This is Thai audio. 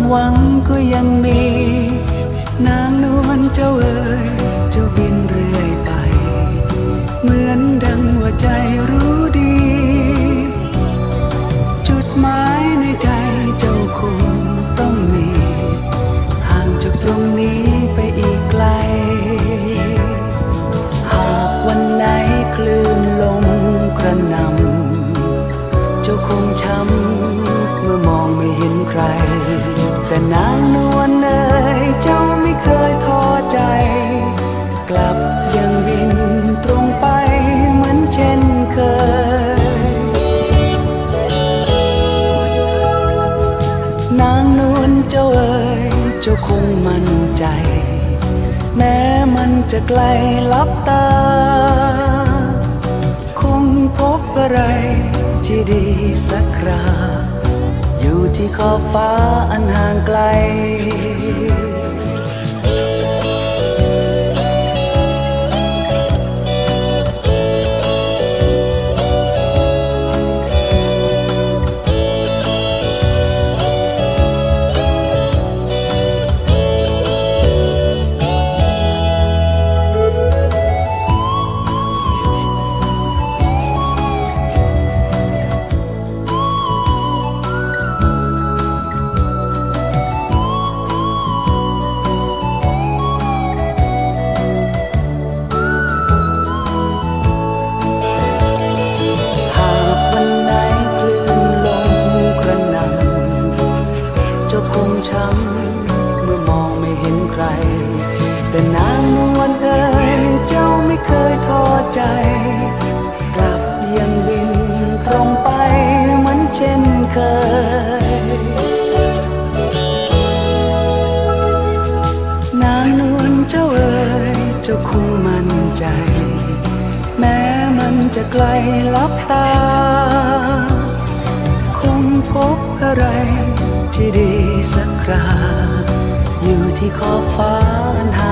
หวังก็ยังมีนางนวลเจ้าเอ๋ยเจ้าบินเรื่อยไปเหมือนดังว่าใจรู้ดีจุดหมายในใจเจ้าคงต้องมีห่างจากตรงนี้ไปอีกไกลหากวันไหนคลื่นลมกระหน่ำเจ้าคงช้ำเมื่อมองไม่เห็นใครแต่นางนวลเอ๋ยเจ้าไม่เคยท้อใจกลับยังบินตรงไปเหมือนเช่นเคยนางนวลเจ้าเอ๋ยเจ้าคงมั่นใจแม้มันจะไกลลับตาคงพบอะไรที่ดีสักคราอยู่ที่ขอบฟ้าอันห่างไกลช้ำเมื่อมองไม่เห็นใครแต่นางนวลเอ๋ยเจ้าไม่เคยท้อใจกลับยังบินตรงไปเหมือนเช่นเคยนางนวลเจ้าเอ๋ยเจ้าคงมั่นใจแม้มันจะไกลลับตาคงพบอะไรที่ดีสักคราอยู่ที่ขอบฟ้าอัน